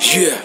Yeah.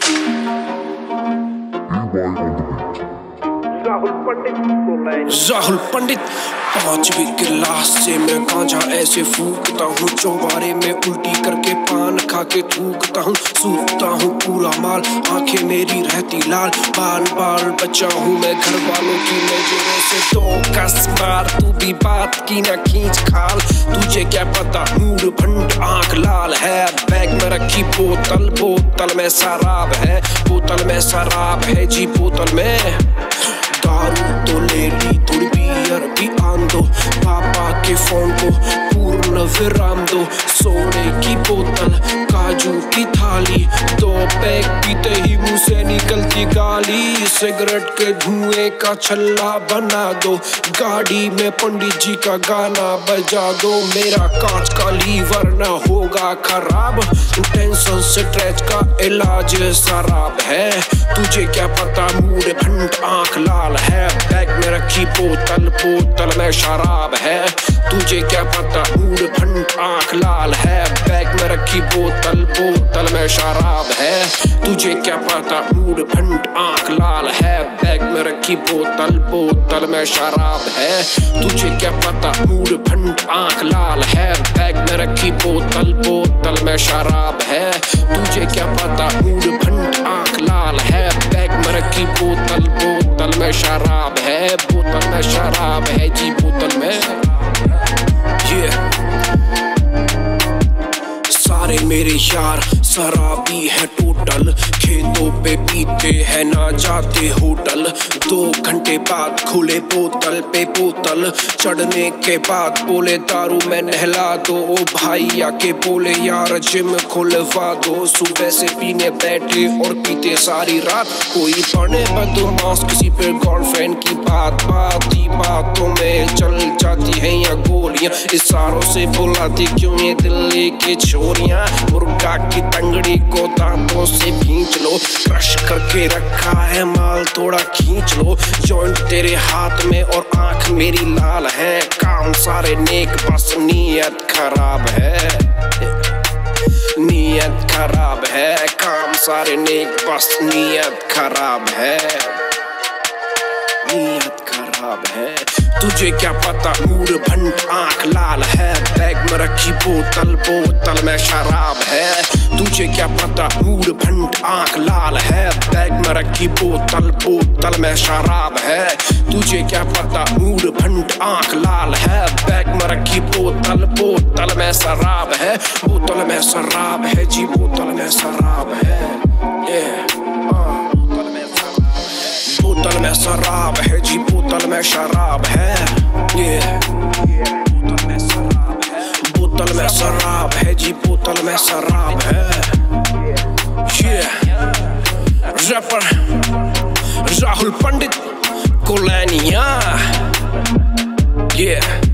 Rahul Pandit 5वीं class से मैं गांजा ऐसे फूकता हूँ, चौबारे में उल्टी करके पान खा के थूकता हूँ, सूखता हूँ पूरा माल, आंखें मेरी रहती लाल, बाल बाल बचा हूँ मैं घर वालों की नजरों से। तो कस मार तू भी बात की ना खींच खाल, तुझे क्या पता मूड भंड आंख लाल है। बैग में रखी बोतल, बोतल में शराब है, बोतल में शराब है जी, बोतल में दारू तो ले ली, थोड़ी बियर भी आन दो, पापा के फोन को पूर्ण विराम दो, सोने की बोतल काजू की थाली, 2 पैक पीते ही मुंह से निकलती गाली, सिगरेट के धुएं का छल्ला बना दो, गाड़ी में पंडित जी का गाना बजा दो, मेरा कांच का लीवर न होगा खराब, टेंशन स्ट्रेस का इलाज शराब है, तुझे क्या पता मूड भंड आंख लाल है। बैग में रखी बोतल, बोतल में शराब है, तुझे क्या पता मूड भंड आंख लाल है। बैग में रखी बोतल, बोतल में शराब है, तुझे क्या पता मूड भंड आंख लाल है। बैग में रखी बोतल, बोतल में शराब है, तुझे क्या पता मूड भंड आंख लाल है। बैग में रखी बोतल, बोतल में शराब है, तुझे क्या पता मूड भंड आंख लाल है। बैग में रखी बोतल, बोतल में शराब है, बोतल में शराब है जी, बोतल में। सारे मेरे यार शराबी है टोटल, खेतों पे पीते हैं ना जाते होटल, 2 घंटे बाद खुले बोतल पे बोतल, चढ़ने के बाद बोले दारू में नहला दो, ओ भाई आके बोले यार जिम खुलवा दो, सुबह से पीने बैठे और पीते सारी रात, कोई बने बदमाश किसी पे गर्लफ्रेंड की बात, बाती बातों में चल जाती है या गोलियां, इशारों से बुलाती क्यों ये दिल्ली की छोरियां, मुर्गा की तंगड़ी को दांतों से खींच लो, क्रश करके रखा है माल थोड़ा खींच लो, जॉइंट तेरे हाथ में और आंख मेरी लाल है, काम सारे नेक बस नीयत खराब है, नीयत खराब है, काम सारे नेक बस नीयत खराब है, नीयत खराब है। तुझे क्या पता मूड भंड आंख लाल है। बैग में रखी बोतल, बोतल में शराब है, तुझे क्या पता मूड भंड आंख लाल है। बैग में रखी बोतल, बोतल में शराब है, तुझे क्या पता मूड भंड आंख लाल है। बैग में रखी बोतल, बोतल में शराब है, बोतल में शराब है जी, बोतल में शराब है। बोतल में शराब है जी, बोतल में शराब है। बोतल में शराब है जी, बोतल में शराब है। रैपर राहुल पंडित कोलैनिया।